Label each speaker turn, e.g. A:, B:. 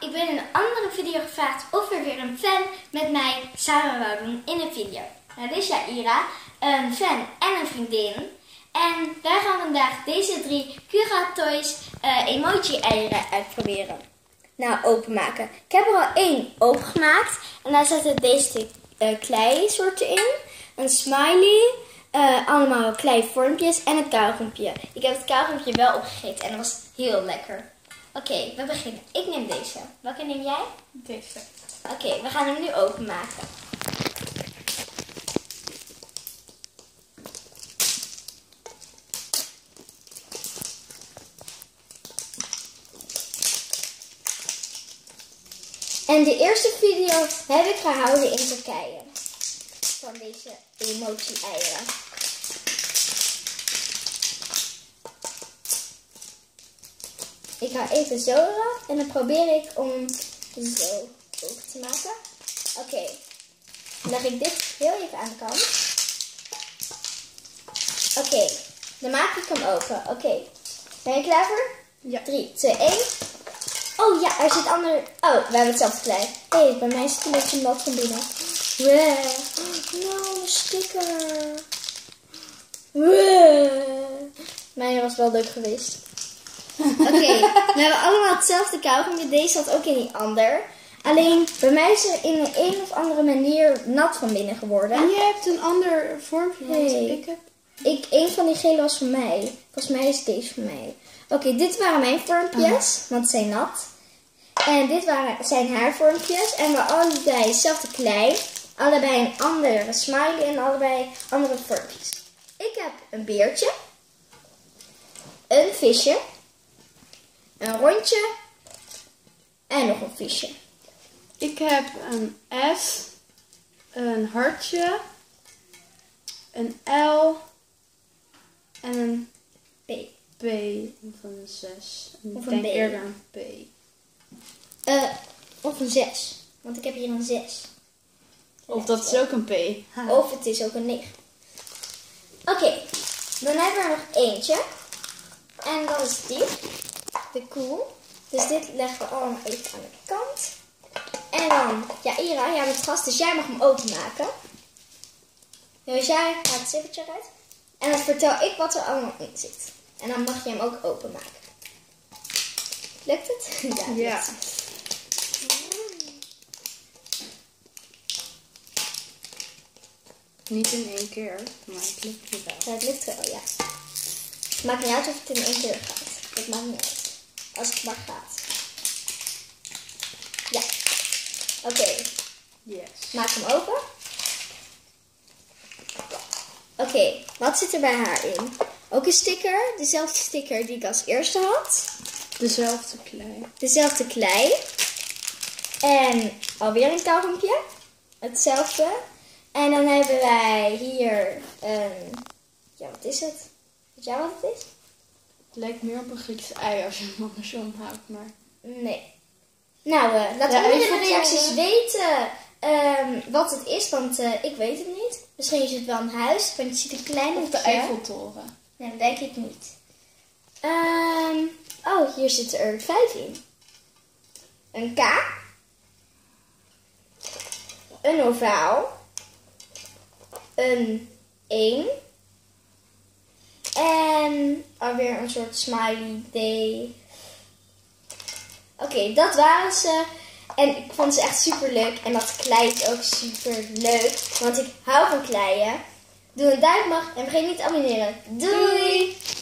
A: Ik ben in een andere video gevraagd of er weer een fan met mij samen wou doen in een video. Nou, dit is Jaira, een fan en een vriendin. En wij gaan vandaag deze 3 Cura Toys emoji-eieren uitproberen. Nou, openmaken. Ik heb er al 1 opengemaakt. En daar zitten deze klei soorten in. Een smiley. Allemaal klei vormpjes en een kauwgompje. Ik heb het kauwgompje wel opgegeten en dat was heel lekker. Oké, we beginnen. Ik neem deze. Welke neem jij?
B: Deze.
A: Oké, we gaan hem nu openmaken. En de eerste video heb ik gehouden in Turkije. Van deze emoji-eieren. Ik ga even zo eraf en dan probeer ik om zo open te maken. Oké. Dan leg ik dit heel even aan de kant. Oké. Dan maak ik hem open. Oké. Ben je klaar voor?
B: Ja.
A: 3, 2, 1. Oh ja, er zit ander... Oh, we hebben hetzelfde klei. Hé, bij mij zit een beetje nat van binnen. No, een sticker. Mijn was wel leuk geweest. Oké, we hebben allemaal hetzelfde kauwgompje. Deze zat ook in die ander. Alleen, bij mij is er in een of andere manier nat van binnen geworden.
B: En jij hebt een ander vormpje.
A: Nee. Een van die gele was van mij. Volgens mij is deze van mij. Oké, dit waren mijn vormpjes, want ze zijn nat. En dit zijn haar vormpjes. En we allebei hetzelfde klei. Allebei een andere smiley en allebei andere vormpjes. Ik heb een beertje. Een visje. Een rondje. En nog een visje.
B: Ik heb een S. Een hartje. Een L. En een
A: P.
B: P. Of een 6.
A: Of
B: Ik
A: een
B: denk
A: B.
B: eerder een P.
A: Of een 6. Want ik heb hier een 6.
B: Of dat is ook een P.
A: Of het is ook een 9. Oké, dan hebben we er nog eentje. En dat is die. De koel. Dus dit leggen we allemaal even aan de kant. En dan, ja Ira, jij bent gast, dus jij mag hem openmaken. Dus jij gaat het zippertje eruit. En dan vertel ik wat er allemaal in zit. En dan mag je hem ook openmaken. Lukt het? Ja.
B: Ja. Niet in 1 keer, maar het lukt me wel.
A: Ja, het lukt wel, ja. Het maakt niet uit of het in 1 keer gaat. Dat maakt niet uit. Als het maar gaat. Ja. Oké.
B: Yes.
A: Maak hem open. Oké, wat zit er bij haar in? Ook een sticker. Dezelfde sticker die ik als eerste had.
B: Dezelfde klei.
A: Dezelfde klei. En alweer een kauwgompje. Hetzelfde. En dan hebben wij hier een... Ja, wat is het? Weet jij wat het is?
B: Het lijkt meer op een Grieks ei als je hem andersom houdt, maar...
A: Nee. Nou, laat
B: Ja,
A: onder in
B: even
A: de reacties
B: vertellen.
A: weten wat het is, want ik weet het niet. Misschien is het wel een huis, want je ziet een klein
B: Of de
A: hoekje.
B: Eiffeltoren.
A: Nee, dat denk ik niet. Oh, hier zitten er 5 in. Een K. Een ovaal. Een 1. En alweer een soort smiley day. Oké, dat waren ze. En ik vond ze echt super leuk. En dat klei is ook super leuk. Want ik hou van kleien. Doe een duimpje omhoog en vergeet niet te abonneren. Doei!